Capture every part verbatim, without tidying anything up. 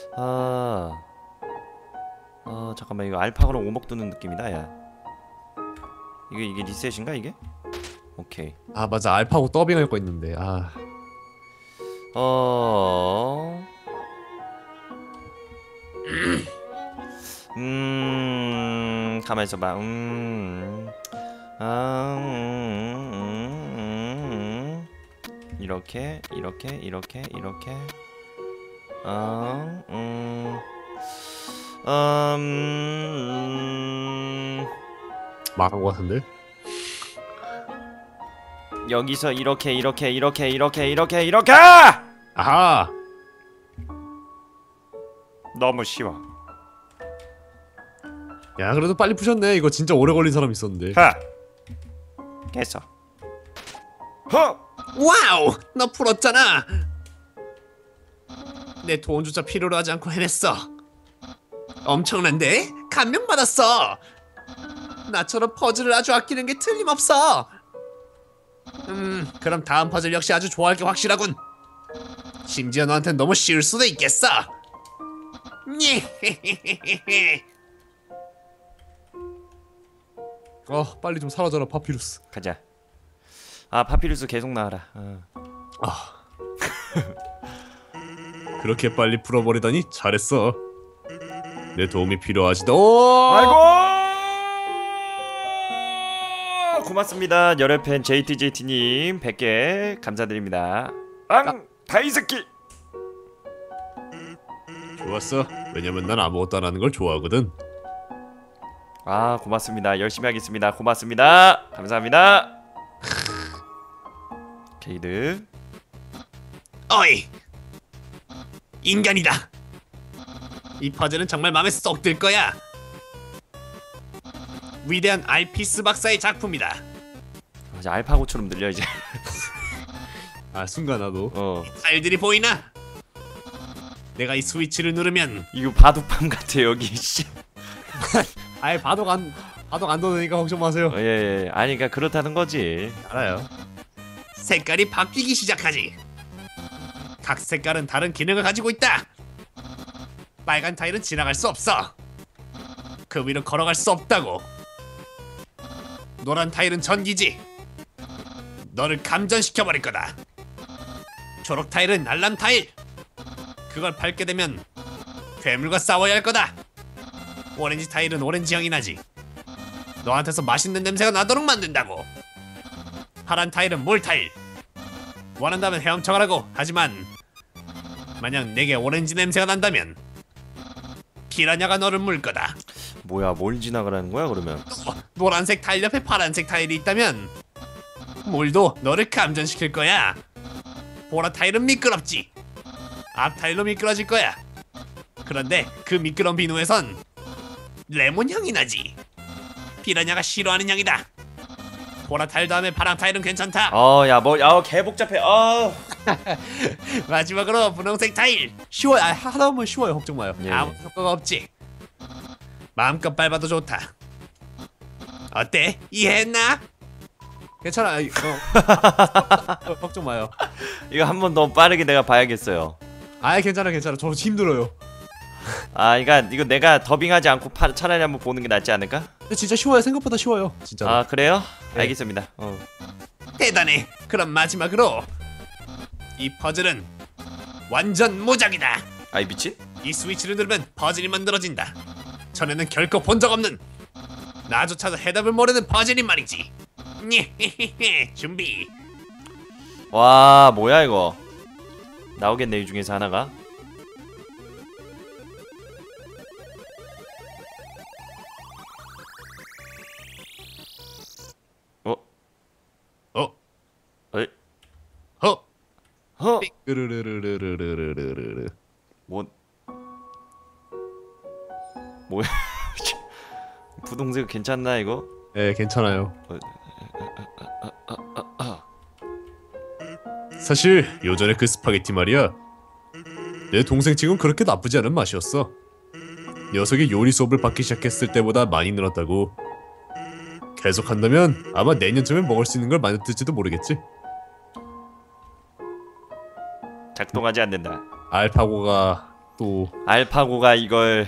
아, 아 잠깐만 이거 알파고랑 오목 두는 느낌이다 야. 이게 이게 리셋인가 이게? 오케이. 아 맞아, 알파고 더빙할 거 있는데. 아 어. 음. 가만 있어봐. 음. 아. 음, 음, 음. 이렇게 이렇게 이렇게 이렇게. 어. 음. 음. 망한 거 같은데? 여기서 이렇게 이렇게 이렇게 이렇게 이렇게 이렇게. 아하! 너무 쉬워. 야 그래도 빨리 푸셨네. 이거 진짜 오래 걸린 사람 있었는데. 하. 깼어. 허. 와우! 너 풀었잖아! 내 도움조차 필요로 하지 않고 해냈어. 엄청난데? 감명받았어! 나처럼 퍼즐을 아주 아끼는 게 틀림없어! 음, 그럼 다음 퍼즐 역시 아주 좋아할 게 확실하군. 심지어 너한텐 너무 쉬울 수도 있겠어. 어, 빨리 좀 사라져라 파피루스. 가자. 아 파피루스 계속 나와라. 어. 아, 그렇게 빨리 풀어버리다니 잘했어. 내 도움이 필요하지도. 아이고 고맙습니다. 열혈팬 제이티제이티님 백 개 감사드립니다. 앙 다이새끼. 좋았어. 왜냐면 난 아무것도 안 하는 걸 좋아하거든. 아 고맙습니다. 열심히 하겠습니다. 고맙습니다. 감사합니다. 게이드. 어이, 인간이다. 이 퍼즐은 정말 마음에 쏙 들 거야. 위대한 알피스 박사의 작품이다. 이제 알파고처럼 들려 이제. 아 순간 나도 어 타일들이 보이나? 내가 이 스위치를 누르면 이거 바둑판 같아 여기. 씨. 아예 바둑 안 바둑 안 도니까 걱정 마세요. 어, 예, 예. 아니 그러니까 그렇다는 거지. 알아요. 색깔이 바뀌기 시작하지. 각 색깔은 다른 기능을 가지고 있다. 빨간 타일은 지나갈 수 없어. 그 위로 걸어갈 수 없다고. 노란 타일은 전기지. 너를 감전시켜버릴 거다. 초록 타일은 알람 타일. 그걸 밟게 되면 괴물과 싸워야 할 거다. 오렌지 타일은 오렌지 향이 나지. 너한테서 맛있는 냄새가 나도록 만든다고. 파란 타일은 물 타일. 원한다면 헤엄쳐가라고. 하지만 만약 내게 오렌지 냄새가 난다면 피라냐가 너를 물 거다. 뭐야 뭘 지나가라는 거야 그러면? 어, 노란색 타일 옆에 파란색 타일이 있다면 물도 너를 감전시킬 거야. 보라 타일은 미끄럽지. 앞 타일로 미끄러질 거야. 그런데 그 미끄러운 비누에선 레몬 향이 나지. 피라냐가 싫어하는 향이다. 보라 타일 다음에 파란 타일은 괜찮다. 어야 뭐 야 개 복잡해. 어. 마지막으로 분홍색 타일. 쉬워요. 아, 하다 보면 쉬워요. 걱정 마요. 예. 아무 효과가 없지. 마음껏 밟아도 좋다. 어때? 이해했나? 괜찮아. 어. 어, 걱정 마요. 이거 한 번 더 빠르게 내가 봐야겠어요. 아 괜찮아 괜찮아. 저 힘들어요. 아 이거 이거 내가 더빙하지 않고 파, 차라리 한번 보는 게 낫지 않을까? 근데 진짜 쉬워요. 생각보다 쉬워요. 진짜. 아 그래요? 네. 알겠습니다. 어. 대단해. 그럼 마지막으로 이 퍼즐은 완전 무작이다. 아이 미친? 이 스위치를 누르면 퍼즐이 만들어진다. 전에는 결코 본 적 없는, 나조차도 해답을 모르는 퍼즐이 말이지. 준비. 와 뭐야 이거? 나오겠네 이 중에서 하나가. 어? 어? 어이? 허? 허? 르르르르르르르르르. 뭐? 뭐야? 부동색 괜찮나 이거? 예, 괜찮아요. 사실 요전에 그 스파게티 말이야, 내 동생 지금 그렇게 나쁘지 않은 맛이었어. 녀석이 요리 수업을 받기 시작했을 때보다 많이 늘었다고. 계속한다면 아마 내년쯤에 먹을 수 있는 걸 만들지도 모르겠지. 작동하지 않는다. 알파고가 또 알파고가 이걸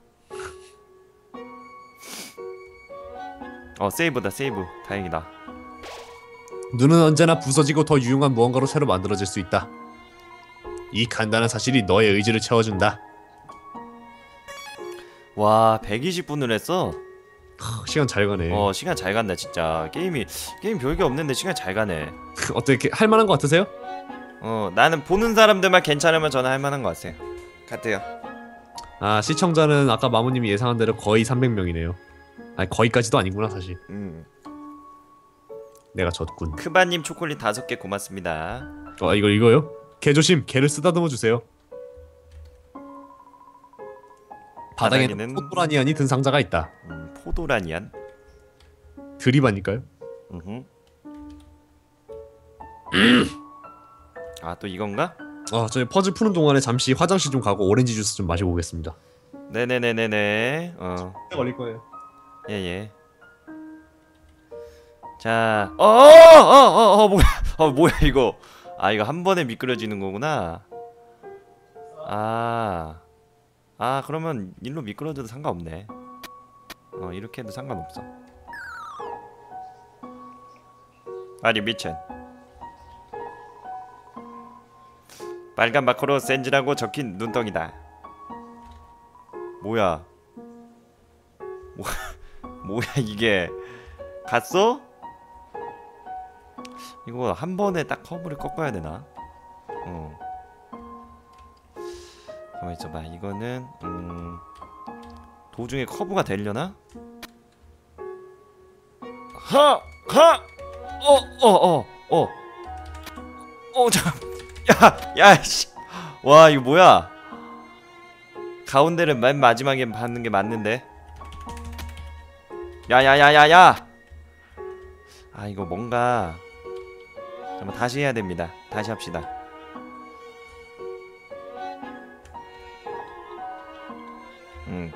어 세이브다 세이브 다행이다. 눈은 언제나 부서지고 더 유용한 무언가로 새로 만들어질 수 있다. 이 간단한 사실이 너의 의지를 채워준다. 와 백이십 분을 했어. 하, 시간 잘 가네. 어 시간 잘 간다 진짜. 게임이 게임 별게 없는데 시간 잘 가네. 어떻게 할 만한 거 같으세요? 어 나는 보는 사람들만 괜찮으면 저는 할 만한 것 같아요. 같아요. 아 시청자는 아까 마무님이 예상한 대로 거의 삼백 명이네요. 아니 거의까지도 아니구나 사실. 음. 내가 졌군. 크바님 초콜릿 다섯 개 고맙습니다. 어 이거 이거요? 개 조심. 개를 쓰다듬어 주세요. 바닥에는 바닥에는- 포도라니안이 든 상자가 있다. 음, 포도라니안. 드립아닐까요? 음. 아 또 이건가? 어 저희 퍼즐 푸는 동안에 잠시 화장실 좀 가고 오렌지 주스 좀 마시고 오겠습니다. 네네네네네. 어 걸릴 거예요. 예예. 자, 어어어어 어, 뭐야? 어 뭐야 이거? 아 이거 한 번에 미끄러지는 거구나. 아, 아 그러면 일로 미끄러져도 상관없네. 어 이렇게 해도 상관없어. 아니 미친. 빨간 마커로 센즈라고 적힌 눈덩이다. 뭐야? 뭐 뭐야 이게? 갔어? 이거 한 번에 딱 커브를 꺾어야 되나? 어. 가만 있어봐. 이거는 음 도중에 커브가 되려나? 하! 하! 어! 어! 어! 어! 어! 잠깐! 야! 야! 씨! 와 이거 뭐야? 가운데를 맨 마지막에 받는 게 맞는데? 야야야야야! 아 이거 뭔가 잠깐 다시 해야 됩니다. 다시 합시다. 음.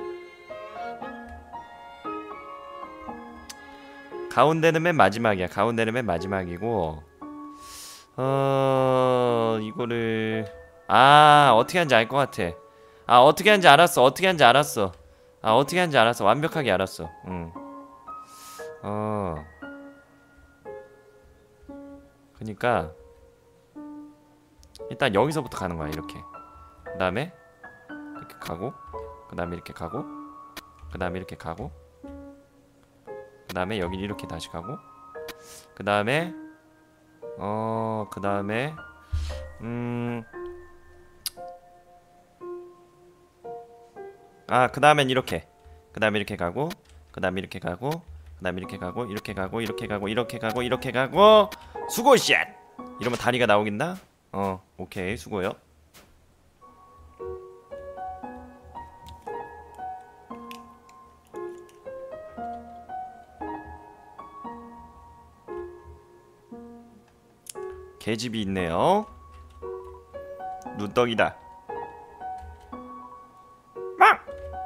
가운데는 맨 마지막이야. 가운데는 맨 마지막이고 어 이거를 아 어떻게 하는지 알 것 같아. 아 어떻게 하는지 알았어. 어떻게 하는지 알았어. 아 어떻게 하는지 알았어. 완벽하게 알았어. 응. 어. 그니까 일단 여기서부터 가는 거야 이렇게. 그 다음에 이렇게 가고, 그 다음에 이렇게 가고, 그 다음에 이렇게 가고, 그 다음에 여기 이렇게 다시 가고, 그 다음에 어, 그 다음에 음, 아, 그 다음엔 이렇게, 그 다음에 이렇게 가고, 그 다음에 이렇게 가고, 그 다음에 이렇게 가고, 이렇게 가고, 이렇게 가고, 이렇게 가고, 이렇게 가고, 수고샷! 이러면 다리가 나오겠나? 어, 오케이, 수고요. 계집이 있네요. 눈덩이다. 막!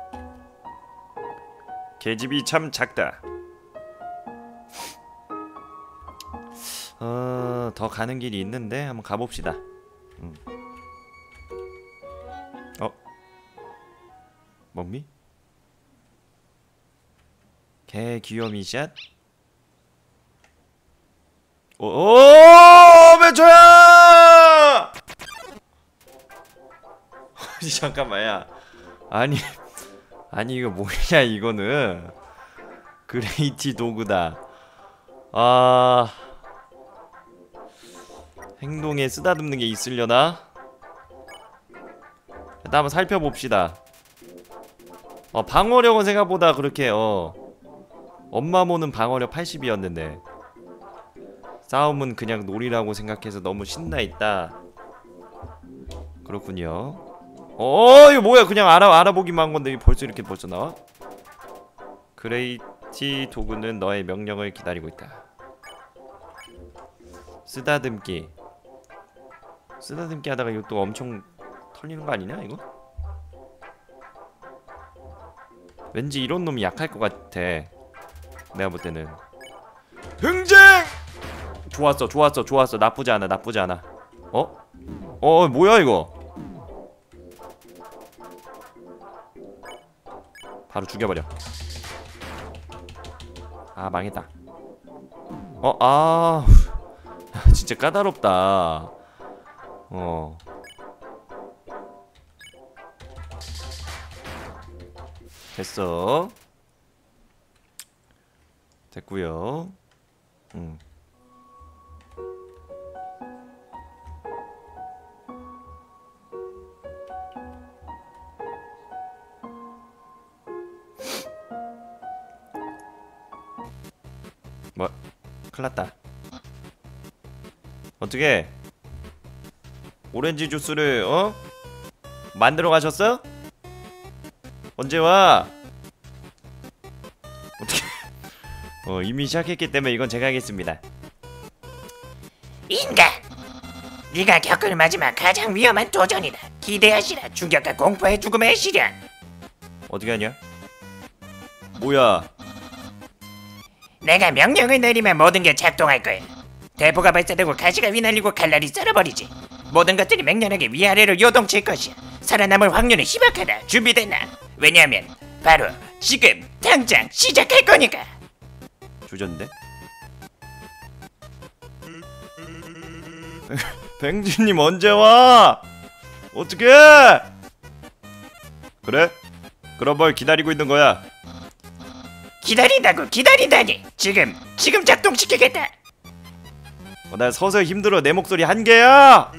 계집이 참 작다. 어, 더 가는 길이 있는데 한번 가봅시다. 음. 어? 뭡니? 개 귀요미 샷? 오, 오, 배초야! 잠깐만, 야. 아니, 아니 이거 뭐냐 이거는 그레이티 도구다. 아, 행동에 쓰다듬는 게 있으려나? 일단 한번 살펴봅시다. 어, 방어력은 생각보다 그렇게 어 엄마모는 방어력 팔십이었는데 싸움은 그냥 놀이라고 생각해서 너무 신나있다. 그렇군요. 어 이거 뭐야 그냥 알아, 알아보기만 한 건데 벌써 이렇게 벌써 나와? 그레이티 도구는 너의 명령을 기다리고 있다. 쓰다듬기 쓰다듬기 하다가 이거 또 엄청 털리는 거 아니냐 이거? 왠지 이런 놈이 약할 것 같아. 내가 볼 때는 흥쟁! 좋았어 좋았어 좋았어 나쁘지 않아 나쁘지 않아. 어? 어 뭐야 이거? 바로 죽여버려. 아 망했다. 어? 아 진짜 까다롭다. 어 됐어. 됐구요. 음. 뭐 큰일났다. 어떻게 오렌지 주스를 어? 만들어 가셨어? 언제 와? 어떻게 어 이미 시작했기 때문에 이건 제가 하겠습니다. 인간! 네가 겪을 마지막 가장 위험한 도전이다. 기대하시라. 충격과 공포의 죽음의 시련. 어떻게 하냐? 뭐야? 내가 명령을 내리면 모든 게 작동할 거야. 대포가 발사되고 가시가 휘날리고 칼날이 썰어버리지. 모든 것들이 맹렬하게 위아래로 요동칠 것이야. 살아남을 확률은 희박하다. 준비됐나? 왜냐하면 바로 지금 당장 시작할 거니까. 조졌는데? 뱅지님 언제 와? 어떻게? 그래? 그럼 뭘 기다리고 있는 거야? 기다린다고 기다린다니. 지금 지금 작동시키겠다. 어, 나 서서 힘들어. 내 목소리 한 개야.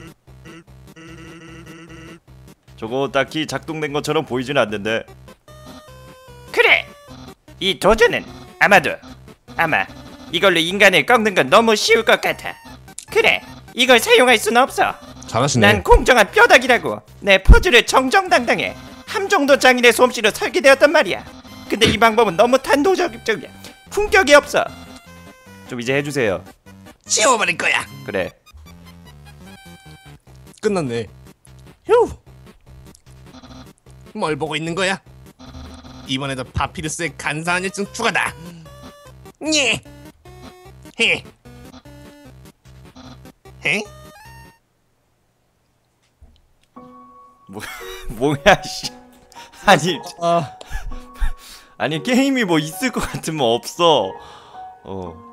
저거 딱히 작동된 것처럼 보이지는 않는데. 그래. 이 도전은 아마도 아마 이걸로 인간을 꺾는 건 너무 쉬울 것 같아. 그래. 이걸 사용할 순 없어. 잘하시네. 난 공정한 뼈다귀라고. 내 퍼즐을 정정당당해 함정도 장인의 솜씨로 설계되었단 말이야. 근데 이 방법은 너무 단도적이야. 품격이 없어. 좀 이제 해주세요. 지워버릴 거야. 그래. 끝났네. 휴. 뭘 보고 있는 거야? 이번에도 파피루스의 간사한 일증 추가다. 예. 해. 해? 뭐 뭐야 씨. 아니 아, 아니 게임이 뭐 있을 것 같으면 없어. 어.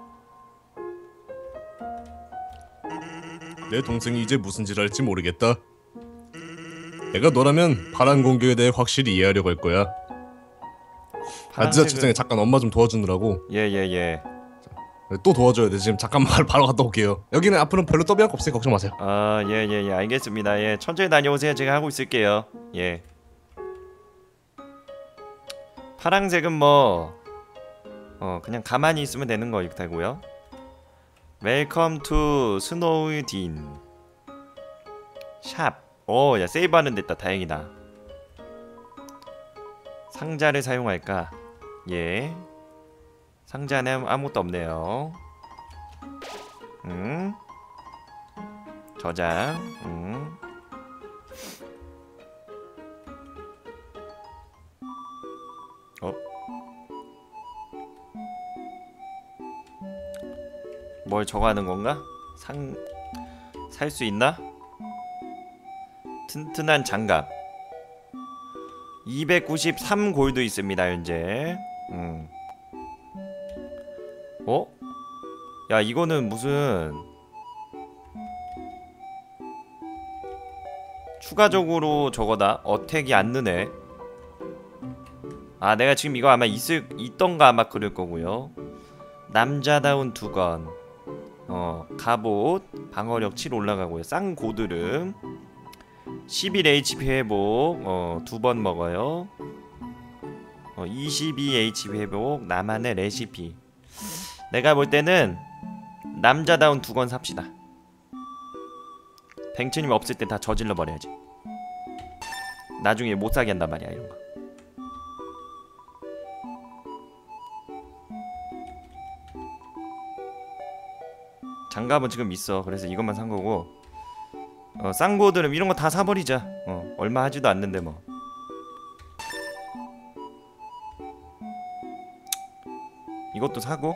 내 동생이 이제 무슨 짓을 할지 모르겠다. 내가 너라면 파란 공격에 대해 확실히 이해하려고 할 거야. 아, 진짜 죄송해. 잠깐 엄마 좀 도와주느라고. 예예 예. 또 도와줘야 돼. 지금 잠깐만 바로 갔다 올게요. 여기는 앞으로는 별로 떠비할 거 없으니 걱정 마세요. 아 예예예 예, 예. 알겠습니다. 예 천천히 다녀오세요. 제가 하고 있을게요. 예. 파랑색은 뭐 어 그냥 가만히 있으면 되는 거이고요. 웰컴 투 스노우 딘 샵. 오, 야 세이브하는 데 있다. 다행이다. 상자를 사용할까? 예. 상자 안에 아무것도 없네요. 음. 저장. 음. 어? 뭘 적어하는 건가? 상... 살 수 있나? 튼튼한 장갑 이백구십삼 골드 있습니다 현재. 음. 어? 야 이거는 무슨 추가적으로 저거다. 어택이 안 느네. 아 내가 지금 이거 아마 있을 있던가 아마 그럴 거고요. 남자다운 두건 어 갑옷 방어력 칠 올라가고요. 쌍고드름 십일 에이치피 회복 어 두 번 먹어요. 어 이십이 에이치피 회복 나만의 레시피. 내가 볼 때는 남자다운 두 건 삽시다. 뱅치님 없을 때 다 저질러 버려야지. 나중에 못 사게 한단 말이야 이런 거. 장갑은 지금 있어. 그래서 이것만 산 거고. 어, 쌍고드름 이런 거 다 사버리자. 어, 얼마 하지도 않는데 뭐. 이것도 사고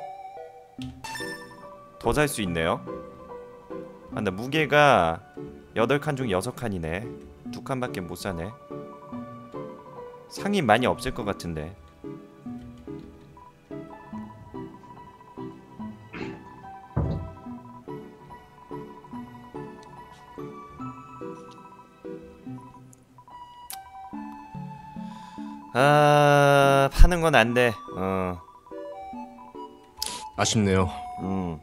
더 살 수 있네요. 아, 근데 무게가 여덟 칸 중 여섯 칸이네. 두 칸밖에 못 사네. 상이 많이 없을 것 같은데. 아, 파는 건 안 돼. 어. 아쉽네요. 음.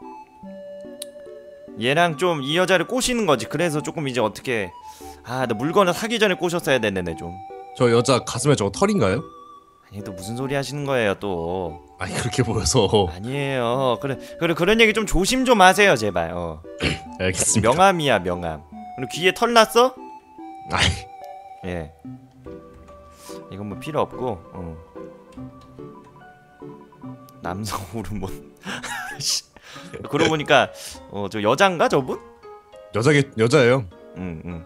얘랑 좀 이 여자를 꼬시는 거지. 그래서 조금 이제 어떻게 아, 나 물건을 사기 전에 꼬셨어야 됐네 좀. 저 여자 가슴에 저거 털인가요? 아니 또 무슨 소리 하시는 거예요 또. 아니 그렇게 보여서. 아니에요. 그래 그래 그런 얘기 좀 조심 좀 하세요 제발. 어. 알겠습니다. 명함이야 명함. 그리고 귀에 털 났어? 아이, 예. 이건 뭐 필요 없고. 어. 남성 호르몬. 그러고 보니까 어 저 여잔가 저분? 여자게 여자예요. 응 응.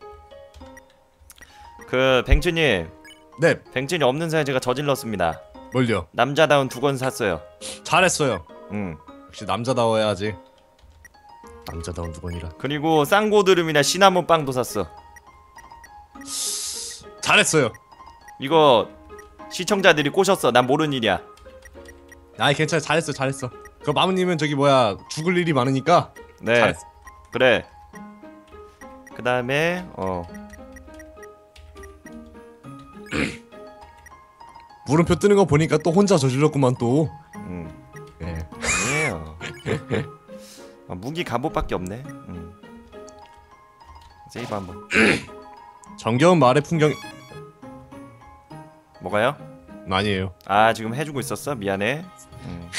그 뱅츠님. 네, 뱅츠님 없는 사이 제가 저질렀습니다. 뭘요? 남자다운 두 권 샀어요. 잘했어요. 응. 역시 남자다워야지. 남자다운 두 번이라. 그리고 쌍고드름이나 시나몬 빵도 샀어. 잘했어요. 이거 시청자들이 꼬셨어. 난 모르는 일이야. 아이 괜찮아. 잘했어, 잘했어. 그 마무님은 저기 뭐야 죽을 일이 많으니까. 네. 잘했어. 그래. 그 다음에 어 물음표 뜨는 거 보니까 또 혼자 저질렀구만 또. 음. 예. 아니에요. 아, 무기 갑옷밖에 없네. 음. 세이브 한번. 정겨운 마을의 풍경. 뭐가요? 아니에요. 아 지금 해주고 있었어? 미안해. 음.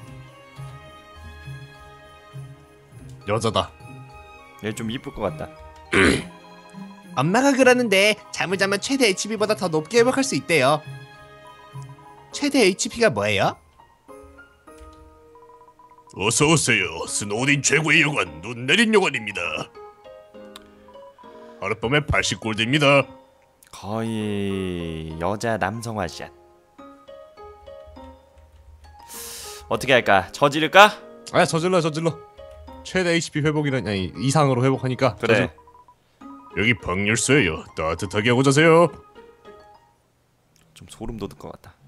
여자다. 얘 좀 이쁠 것 같다. 엄마가 그러는데 잠을 자면 최대 에이치피보다 더 높게 회복할 수 있대요. 최대 에이치피가 뭐예요? 어서 오세요. 스노우딘 최고의 여관 눈 내린 여관입니다. 하룻밤에 팔십 골드입니다. 거의 여자 남성 화샷. 어떻게 할까? 저지를까? 아 저질러 저질러. 최대 에이치피 회복이란 아니 이상으로 회복하니까. 그래. 저질러. 여기 방열쇠예요. 따뜻하게 하고 자세요. 좀 소름 돋을 것 같다.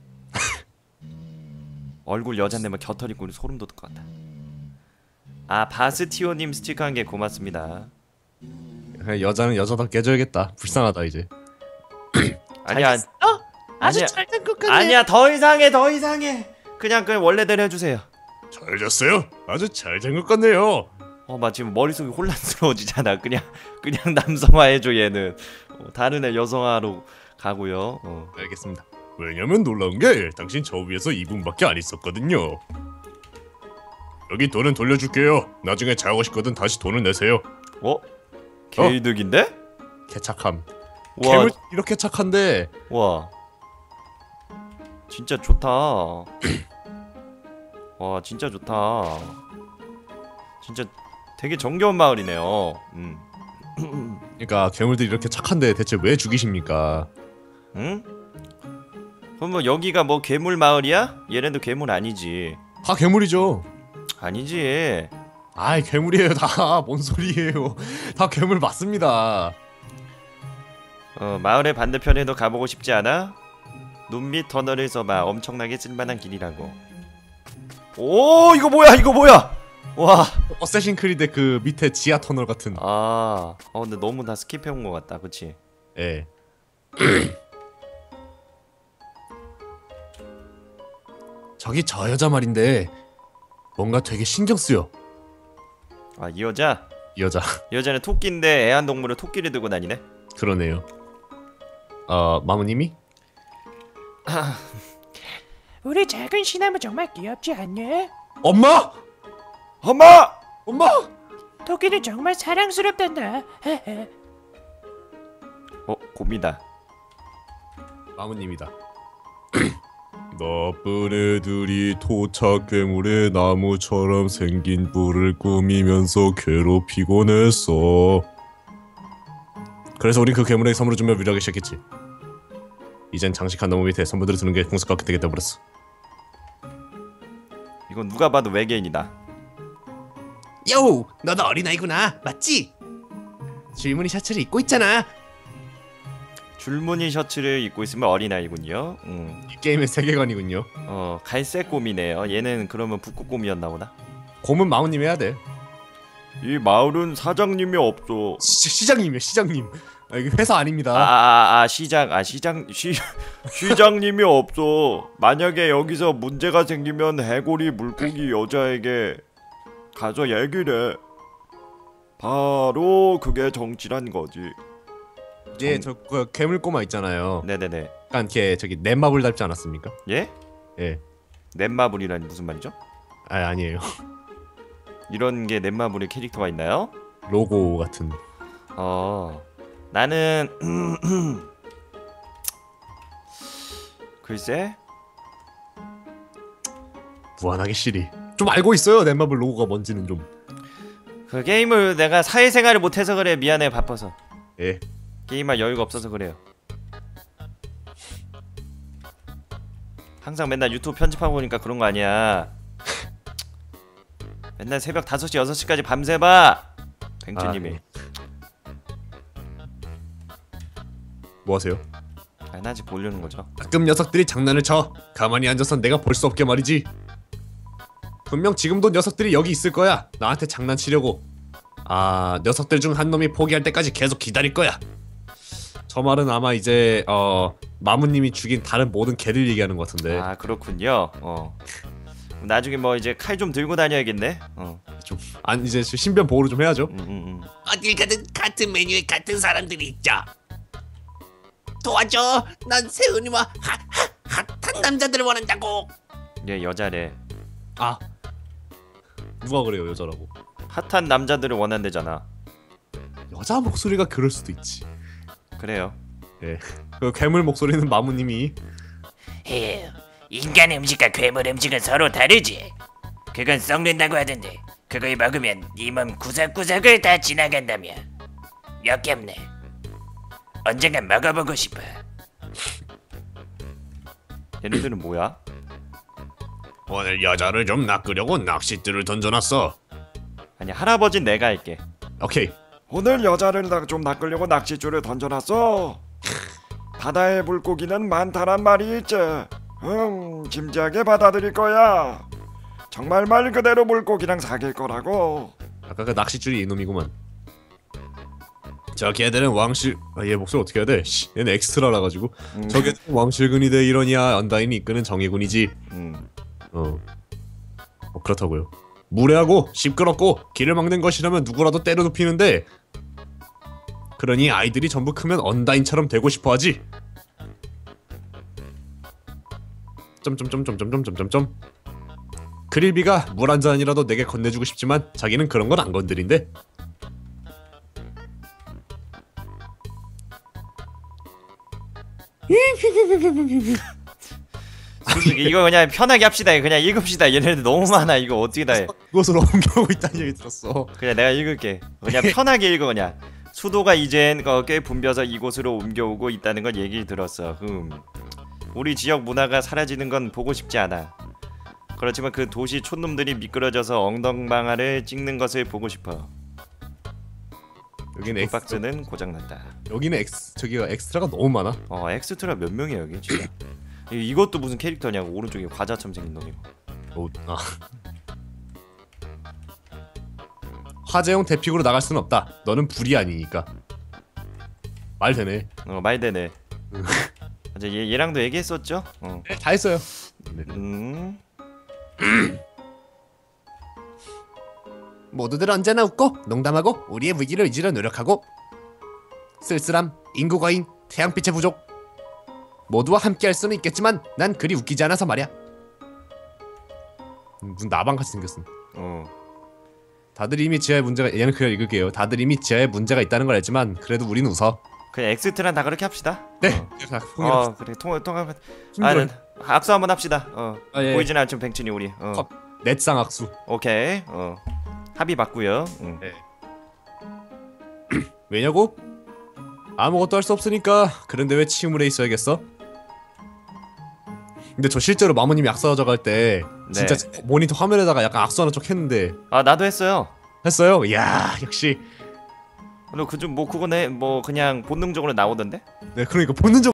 얼굴 여잔데 막 겨털 있고 소름 돋을 것 같다. 아 바스티오님 스티커 한 개 고맙습니다. 그냥 여자는 여자답게 해줘야겠다. 불쌍하다 이제. 아니야. 어? 아주 아니야. 잘 된 것 같네. 아니야 더 이상해 더 이상해. 그냥 그냥 원래대로 해주세요. 잘 잤어요? 아주 잘 잔 것 같네요. 어, 마 지금 머릿속이 혼란스러워지잖아. 그냥 그냥 남성화 해줘 얘는. 어, 다른 애 여성화로 가고요. 어. 알겠습니다. 왜냐면 놀라운 게 당신 저 위에서 이 분밖에 안 있었거든요. 여기 돈은 돌려줄게요. 나중에 자고 싶거든 다시 돈을 내세요. 어? 개이득인데? 개착함. 와, 괴물 이렇게 착한데. 와, 진짜 좋다. 와, 진짜 좋다. 진짜 되게 정겨운 마을이네요. 음, 그러니까 괴물들이 이렇게 착한데 대체 왜 죽이십니까? 응? 그럼 뭐 여기가 뭐 괴물 마을이야? 얘네도 괴물 아니지? 다 괴물이죠. 아니지. 아이 괴물이에요 다. 뭔 소리예요. 다 괴물 맞습니다. 어, 마을의 반대편에도 가보고 싶지 않아? 눈밑 터널에서 봐. 엄청나게 쓸만한 길이라고. 오, 이거 뭐야? 이거 뭐야? 와. 어쌔신 크리드 그 밑에 지하 터널 같은. 아, 어 근데 너무 다 스킵해온 것 같다, 그치? 예. 저기 저 여자 말인데 뭔가 되게 신경 쓰여. 아, 이 여자? 이 여자. 이 여자는 토끼인데 애완동물을 토끼를 들고 다니네? 그러네요. 어 마무님이? 우리 작은 시나무 정말 귀엽지 않냐? 엄마! 엄마! 엄마! 토끼는 정말 사랑스럽단다. 어, 곰이다. 마무님이다. 나쁜 애들이 토착 괴물의 나무처럼 생긴 뿔을 꾸미면서 괴롭히곤 했어. 그래서 우린 그 괴물에게 선물을 주며 위로하기 시작했지. 이젠 장식한 나무 밑에 선물들을 두는 게 공식 같게 되게 돼버렸어. 이건 누가 봐도 외계인이다. 요, 너도 어린아이구나. 맞지? 줄무늬 셔츠를 입고 있잖아. 줄무늬 셔츠를 입고 있으면 어린아이군요. 음. 이 게임의 세계관이군요. 어 갈색 곰이네요. 얘는 그러면 북극 곰이었나 보다. 곰은 마우님 해야 돼. 이 마을은 사장님이 없어. 시, 시장님이요 시장님. 아, 이게 회사 아닙니다. 아아아 아, 아, 시장 아 시장 시 시장님이 없어. 만약에 여기서 문제가 생기면 해골이 물고기 여자에게 가서 얘기를 해. 바로 그게 정치란 거지. 이제 저 그 괴물꼬마 있잖아요. 네네네. 약간 걔 저기 넷마블 닮지 않았습니까? 예? 예. 넷마블이란 무슨 말이죠? 아 아니에요. 이런 게 넷마블의 캐릭터가 있나요? 로고 같은. 어 나는 글쎄 무한하게 시리. 좀 알고 있어요. 넷마블 로고가 뭔지는 좀. 그 게임을 내가 사회생활을 못해서 그래. 미안해 바빠서. 예. 게임할 여유가 없어서 그래요. 항상 맨날 유튜브 편집하고 보니까 그런 거 아니야. 맨날 새벽 다섯 시 여섯 시까지 밤새봐 뱅주님이. 아, 네. 뭐 하세요? 하나씩 보려는 거죠. 가끔 녀석들이 장난을 쳐. 가만히 앉아서 내가 볼 수 없게 말이지. 분명 지금도 녀석들이 여기 있을 거야. 나한테 장난치려고. 아, 녀석들 중 한 놈이 포기할 때까지 계속 기다릴 거야. 저 말은 아마 이제 어 마무님이 죽인 다른 모든 개들 얘기하는 것 같은데. 아 그렇군요. 어 나중에 뭐 이제 칼 좀 들고 다녀야겠네. 어. 좀 안 이제 신변 보호를 좀 해야죠. 음, 음, 음. 어딜 가든 같은 메뉴에 같은 사람들이 있죠. 도와줘. 난 세은이와 하, 하, 핫한 남자들을 원한다고. 얘 여자래. 아, 누가 그래요 여자라고? 핫한 남자들을 원한대잖아. 여자 목소리가 그럴 수도 있지. 그래요. 예. 그 괴물 목소리는 마무님이. 에휴, 인간 음식과 괴물 음식은 서로 다르지. 그건 썩는다고 하던데 그걸 먹으면 네 몸 구석구석을 다 지나간다며. 역겹네. 언젠간 먹어보고 싶어. 얘네들은 뭐야? 오늘 여자를 좀 낚으려고 낚싯줄을 던져놨어. 아니 할아버진 내가 할게. 오케이. 오늘 여자를 나- 좀 낚으려고 낚싯줄을 던져놨어. 바다의 물고기는 많다란 말이 있지. 음, 진지하게 받아들일 거야. 정말 말 그대로 물고기랑 사귈 거라고. 아까 그 낚싯줄이 이놈이구만. 저 걔들은 왕실. 아, 얘 목소리 어떻게 해야 돼? 씨, 얘는 엑스트라라 가지고. 음. 저게 왕실군이 돼 이러냐? 언다인이 이끄는 정예군이지. 음. 어. 어 그렇다고요. 무례하고 시끄럽고 길을 막는 것이라면 누구라도 때려 눕히는데. 그러니 아이들이 전부 크면 언다인처럼 되고 싶어하지. 점점점점점점점점. 그릴비가 물 한 잔이라도 내게 건네주고 싶지만 자기는 그런 건 안 건드린대. 솔직히 이거 그냥 편하게 합시다. 그냥 읽읍시다. 얘네들 너무 많아. 이거 어떻게 다 해? 그것으로 옮겨오고 있다는 얘기 들었어. 그냥 내가 읽을게. 그냥 편하게 읽어 그냥. 수도가 이젠 어, 꽤 붐벼서 이곳으로 옮겨오고 있다는 걸 얘기 들었어. 음. 우리 지역 문화가 사라지는 건 보고 싶지 않아. 그렇지만 그 도시 촌놈들이 미끄러져서 엉덩방아를 찍는 것을 보고 싶어. 여기는 엑스. 박스는 고장났다. 여기는 엑스. 저기가 엑스트라가 너무 많아. 어 엑스트라 몇 명이야 여기 진짜. 이- 이것도 무슨 캐릭터냐고. 오른쪽에 과자처럼 생긴 놈이고. 오, 아. 화재용 대픽으로 나갈 수는 없다. 너는 불이 아니니까. 말 되네. 어 말되네. 맞아 얘 얘랑도 얘기했었죠. 어. 네, 다 했어요. 네. 음. 모두들 언제나 웃고 농담하고 우리의 위기를 잊으려 노력하고 쓸쓸함, 인구 과잉, 태양빛의 부족 모두와 함께할 수는 있겠지만 난 그리 웃기지 않아서 말이야. 음, 무슨 나방같이 생겼음. 어. 다들 이미 지하에 문제가 얘는 그냥 읽을게요. 다들 이미 지하에 문제가 있다는 걸 알지만 그래도 우린 웃어. 그냥 엑스트라 다 그렇게 합시다. 네. 어, 자, 어 그래 통화 통화. 아, 힘들어요. 네. 악수 한번 합시다. 어. 아, 예. 보이진 않죠 뱅춘이 우리. 어. 컵. 넷상 악수. 오케이. 어. 합의 맞고요. 응. 네. 왜냐고? 아무것도 할 수 없으니까. 그런데 왜 치움을 해 있어야겠어? 근데 저 실제로 마모님이 악수하러 갈 때 네. 진짜 모니터 화면에다가 약간 악수하는 척 했는데 아 나도 했어요. 했어요? 이야 역시 너 그좀 뭐 그거네 뭐 그냥 본능적으로 나오던데? 네, 그러니까 본능적